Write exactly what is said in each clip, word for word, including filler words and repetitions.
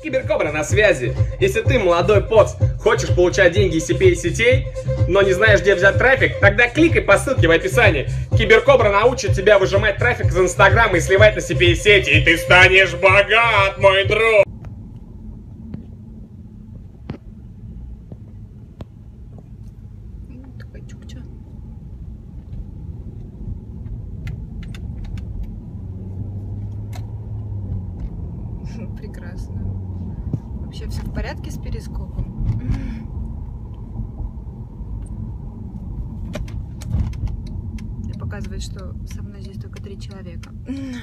Киберкобра на связи. Если ты, молодой поц, хочешь получать деньги из си пи эй-сетей, но не знаешь, где взять трафик, тогда кликай по ссылке в описании. Киберкобра научит тебя выжимать трафик из Инстаграма и сливать на си пи эй-сети, и ты станешь богат, мой друг! Прекрасно. Вообще все в порядке с перископом? И показывает, что со мной здесь только три человека.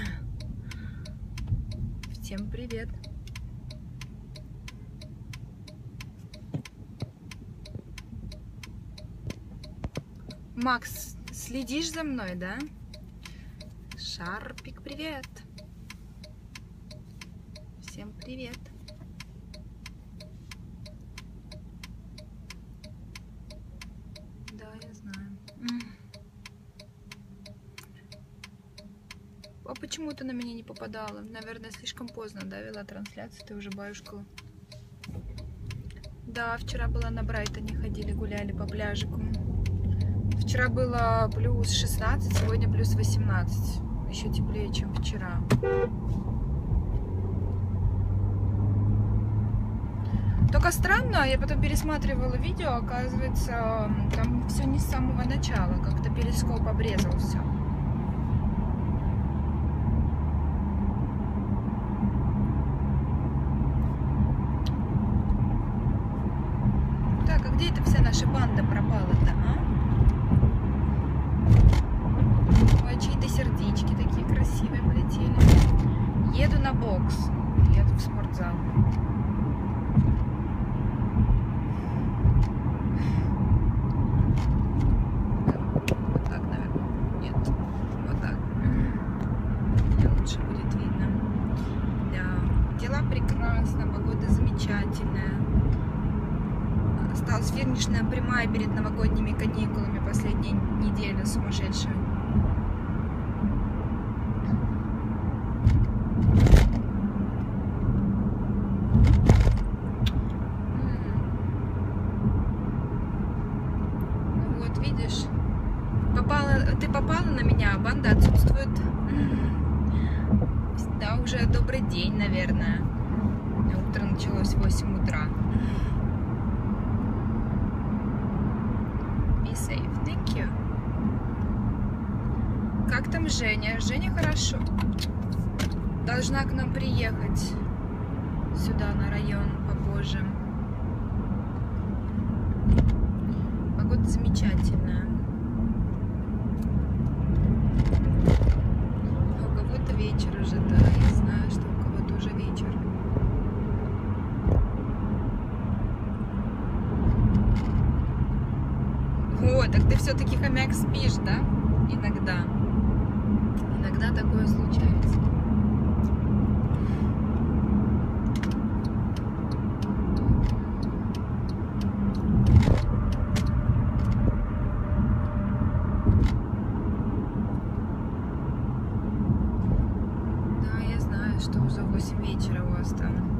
Всем привет. Макс, следишь за мной, да? Шарпик, привет. Всем привет. Да, я знаю. А почему ты на меня не попадала? Наверное, слишком поздно, да, вела трансляцию, ты уже баюшкала. Да, вчера была на Брайтоне, ходили, гуляли по пляжику. Вчера было плюс шестнадцать, сегодня плюс восемнадцать. Еще теплее, чем вчера. Только странно, я потом пересматривала видео, оказывается, там все не с самого начала, как-то перископ обрезал все. Так, а где эта вся наша банда пропала-то, а? Ой, чьи-то сердечки такие красивые полетели. Еду на бокс, еду в спортзал. Осталась финишная прямая перед новогодними каникулами, последняя неделя сумасшедшая. Ну вот, видишь, попала, ты попала на меня, а банда отсутствует. Да, уже добрый день, наверное. Утро началось в восемь утра. Safe. Thank you. Как там Женя? Женя хорошо. Должна к нам приехать сюда, на район, попозже. Погода замечательная. А у кого-то вечер уже, да. Я знаю, что у кого-то уже вечер. О, так ты все-таки, хомяк, спишь, да? Иногда. Иногда такое случается. Да, я знаю, что уже восемь вечера у вас там.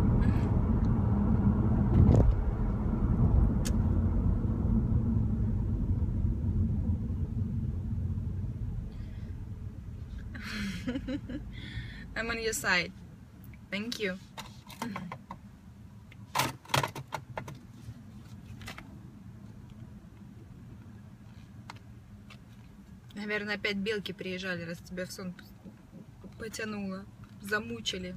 I'm on your side. Thank you. Наверное, опять белки приезжали, раз тебя в сон потянуло. Замучили.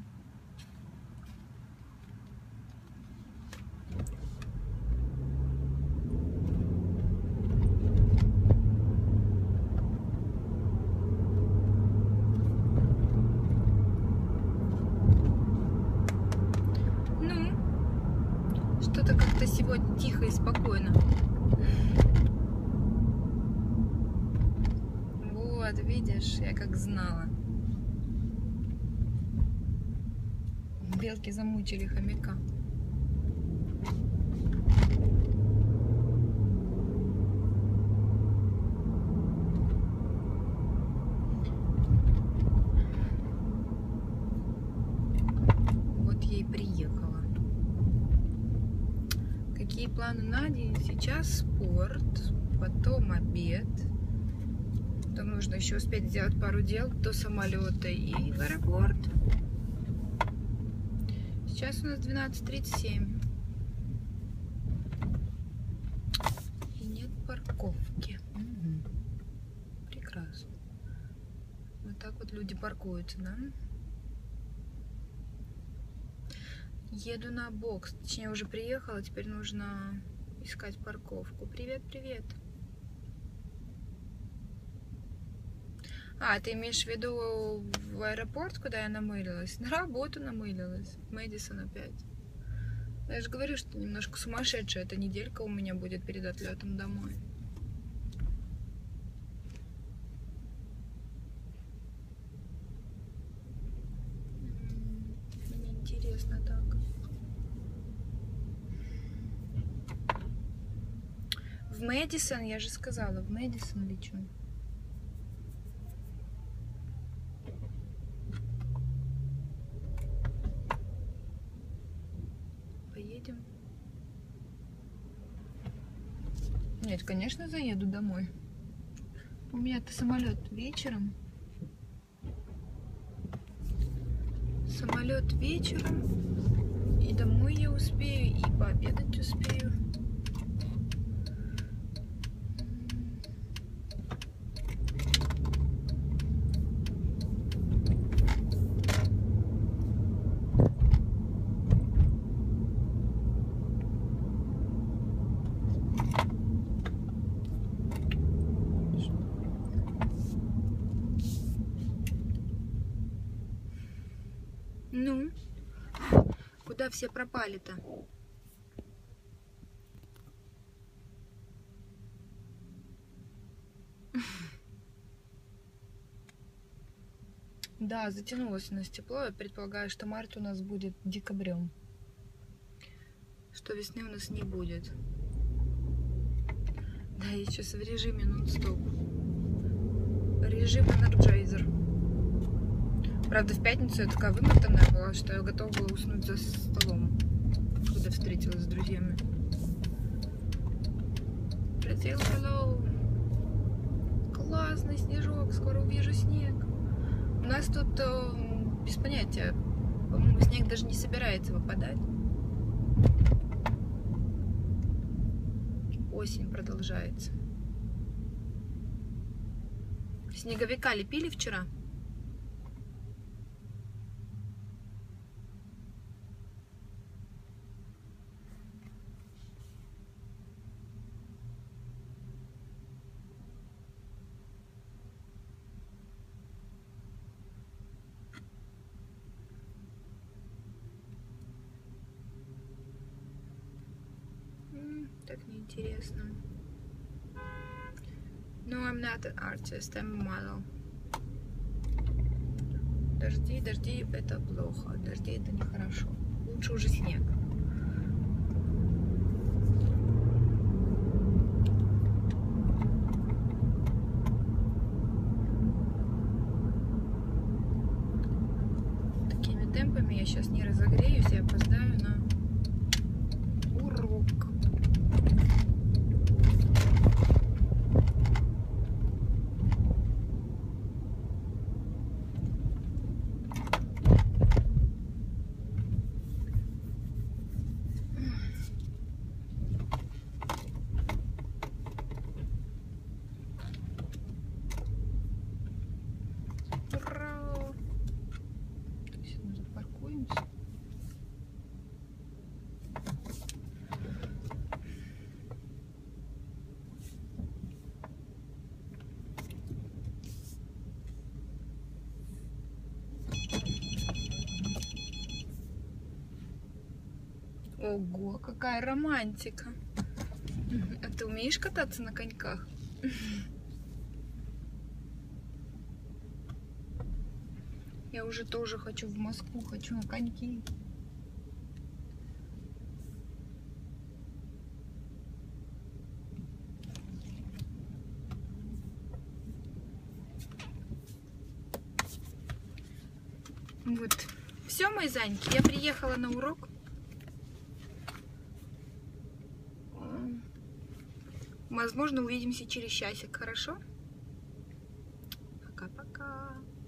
Что-то как-то сегодня тихо и спокойно. Вот, видишь, я как знала. Белки замучили хомяка. Вот я и приехала. Какие планы на день? Сейчас спорт, потом обед. Потом нужно еще успеть сделать пару дел до самолета и в аэропорт. Сейчас у нас двенадцать тридцать семь. И нет парковки. Угу. Прекрасно. Вот так вот люди паркуются, да? Еду на бокс. Точнее, уже приехала. Теперь нужно искать парковку. Привет, привет. А, ты имеешь в виду в аэропорт, куда я намылилась? На работу намылилась. В Мэдисон опять. Я же говорю, что немножко сумасшедшая эта неделька у меня будет перед отлетом домой. Мне интересно так. В Мэдисон, я же сказала, в Мэдисон лечу. Поедем. Нет, конечно, заеду домой. У меня-то самолет вечером. Самолет вечером. И домой я успею, и пообедать успею. Ну, куда все пропали-то? Да, затянулось у нас тепло. Я предполагаю, что март у нас будет декабрем. Что весны у нас не будет. Да, я сейчас в режиме нон-стоп. Режим Energizer. Правда, в пятницу я такая вымотанная была, что я готова была уснуть за столом, когда встретилась с друзьями. Прилетел, hello. Классный снежок, скоро увижу снег. У нас тут э, без понятия, по-моему, снег даже не собирается выпадать. Осень продолжается. Снеговика лепили вчера? Так неинтересно. No, I'm not an artist, I'm a model. Дожди, дожди, это плохо. Дожди, это нехорошо. Лучше уже снег. Такими темпами я сейчас не разогреюсь и опоздаю на урок. Ура! Сейчас мы запаркуемся. Ого, какая романтика. А ты умеешь кататься на коньках? Я уже тоже хочу в Москву, хочу на коньки. Вот. Все, мои зайки, я приехала на урок. Возможно, увидимся через часик, хорошо? Пока-пока.